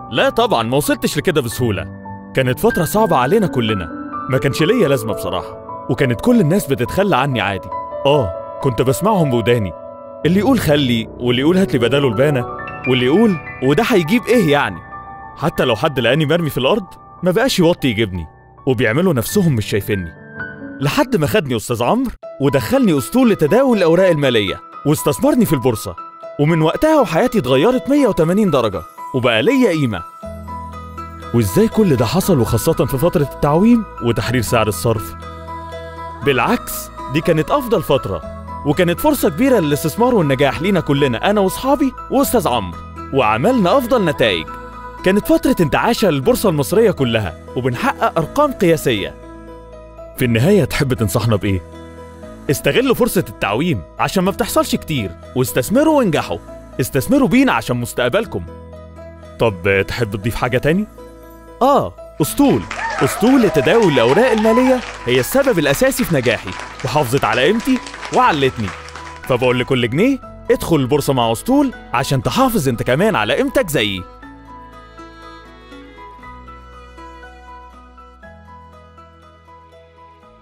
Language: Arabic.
لا طبعا ما وصلتش لكده بسهولة. كانت فترة صعبة علينا كلنا، ما كانش ليا لازمة بصراحة، وكانت كل الناس بتتخلى عني عادي. كنت بسمعهم بوداني، اللي يقول خلي، واللي يقول هاتلي بداله البانة، واللي يقول وده هيجيب ايه يعني. حتى لو حد لقاني مرمي في الأرض ما بقاش يوطي يجيبني، وبيعملوا نفسهم مش شايفيني. لحد ما خدني أستاذ عمرو ودخلني أسطول لتداول الأوراق المالية واستثمرني في البورصة، ومن وقتها وحياتي اتغيرت 180 درجة وبقى ليا قيمة. وإزاي كل ده حصل وخاصة في فترة التعويم وتحرير سعر الصرف؟ بالعكس دي كانت أفضل فترة، وكانت فرصة كبيرة للاستثمار والنجاح لينا كلنا، أنا وأصحابي وأستاذ عمرو، وعملنا أفضل نتائج. كانت فترة انتعاشة للبورصة المصرية كلها، وبنحقق أرقام قياسية. في النهاية تحب تنصحنا بإيه؟ استغلوا فرصة التعويم عشان ما بتحصلش كتير، واستثمروا وانجحوا. استثمروا بينا عشان مستقبلكم. طب تحب تضيف حاجة تاني؟ أسطول لتداول الأوراق المالية هي السبب الأساسي في نجاحي، وحافظت على قيمتي وعلتني. فبقول لكل جنيه ادخل البورصة مع أسطول عشان تحافظ انت كمان على قيمتك زيي.